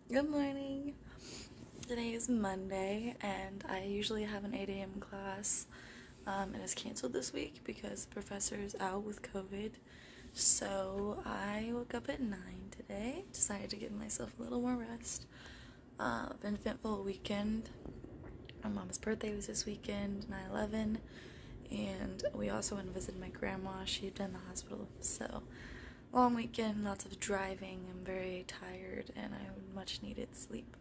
Good morning. Today is Monday and I usually have an 8 a.m. class. It is canceled this week because the professor is out with COVID. So I woke up at 9 today, decided to give myself a little more rest. Been eventful weekend. My mom's birthday was this weekend, 9/11, and we also went and visited my grandma. She'd been in the hospital, so long weekend, lots of driving. I'm very tired and I much needed sleep.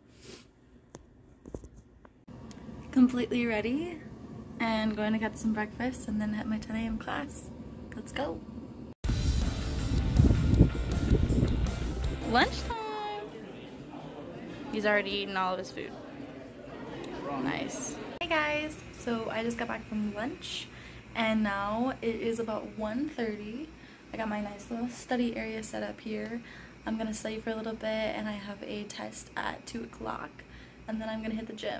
Completely ready and going to get some breakfast and then hit my 10 a.m. class. Let's go. Lunchtime. He's already eaten all of his food. Nice. Hey guys, so I just got back from lunch and now it is about 1:30. I got my nice little study area set up here. I'm gonna study for a little bit and I have a test at 2 o'clock and then I'm gonna hit the gym.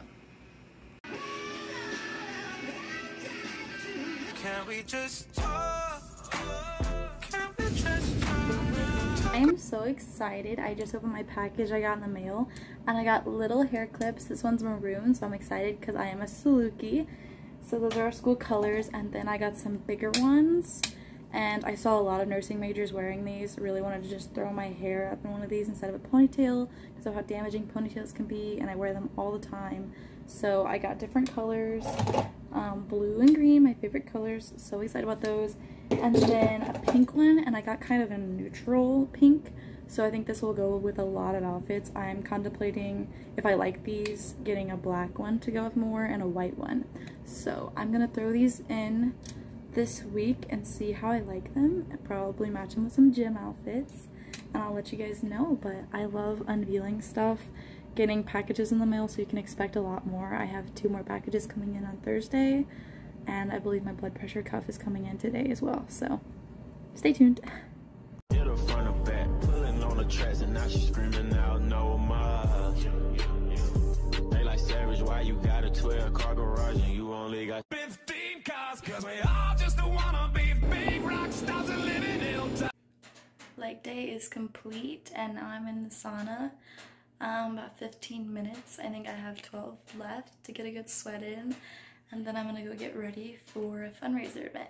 Can we just talk? Can we just talk? I am so excited. I just opened my package I got in the mail and I got little hair clips. This one's maroon, so I'm excited because I am a saluki. So those are our school colors, and then I got some bigger ones. And I saw a lot of nursing majors wearing these. Really wanted to just throw my hair up in one of these instead of a ponytail because of how damaging ponytails can be, and I wear them all the time. So I got different colors, blue and green, my favorite colors. So excited about those. And then a pink one, and I got kind of a neutral pink. So I think this will go with a lot of outfits. I'm contemplating, if I like these, getting a black one to go with more and a white one. So I'm gonna throw these in this week and see how I like them and probably match them with some gym outfits, and I'll let you guys know. But I love unveiling stuff, getting packages in the mail, so you can expect a lot more. I have 2 more packages coming in on Thursday, and I believe my blood pressure cuff is coming in today as well, so stay tuned. Hit her front or back, pulling on the tracks, and now she's screaming out no more. They like Savage, why you got a 12-car garage and you only got 15 cars? Cause we all just wanna be big rock stars and live in Hilltop. Leg day is complete and now I'm in the sauna. About 15 minutes. I think I have 12 left to get a good sweat in, and then I'm gonna go get ready for a fundraiser event.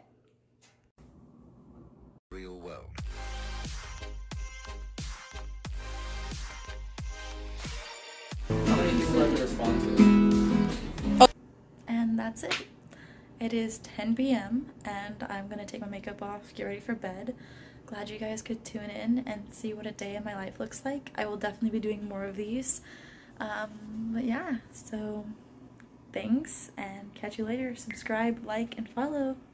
Real well. How many people have to respond to? And that's it. It is 10 p.m. and I'm gonna take my makeup off, get ready for bed. Glad you guys could tune in and see what a day in my life looks like. I will definitely be doing more of these. But yeah, so thanks and catch you later. Subscribe, like, and follow.